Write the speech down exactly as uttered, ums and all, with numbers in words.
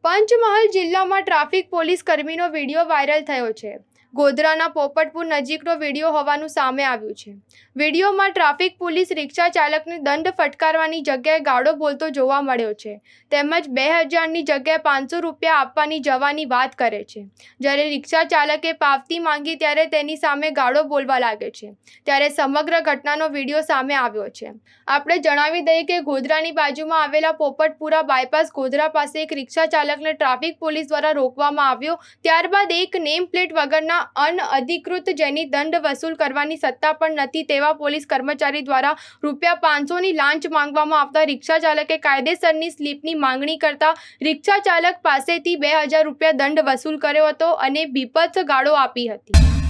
પંચમહાલ જિલ્લામાં traffic police કર્મીનો video viral થયો છે। ગોધરાના પોપટપુર નજીકનો વિડીયો હોવાનું સામે આવ્યું છે। વિડીયોમાં ટ્રાફિક પોલીસ રિક્ષા ચાલકને દંડ ફટકારવાની જગ્યાએ ગાળો બોલતો જોવા મળ્યો છે, તેમજ બે હજારની જગ્યાએ પાંચસો રૂપિયા આપવાની જવાની વાત કરે છે। જ્યારે રિક્ષા ચાલકે પાવતી માંગી ત્યારે તેની સામે ગાળો બોલવા લાગે છે, ત્યારે સમગ્ર ઘટનાનો વિડીયો સામે આવ્યો છે। આપણે જણાવી દઈએ કે ગોધરાની બાજુમાં આવેલા પોપટપુરા બાયપાસ ગોધરા પાસે એક રિક્ષા ચાલકને ટ્રાફિક પોલીસ દ્વારા રોકવામાં આવ્યો। ત્યારબાદ એક નેમ પ્લેટ વગરના અનઅધિકૃત જેની દંડ વસૂલ કરવાની સત્તા પણ નથી તેવા પોલીસ કર્મચારી દ્વારા રૂપિયા પાંચસોની લાંચ માંગવામાં આવતા રિક્ષા ચાલકે કાયદેસરની સ્લીપની માંગણી કરતા રિક્ષા ચાલક પાસેથી બે હજાર રૂપિયા દંડ વસૂલ કર્યો હતો અને બીભત્સ ગાળો આપી હતી।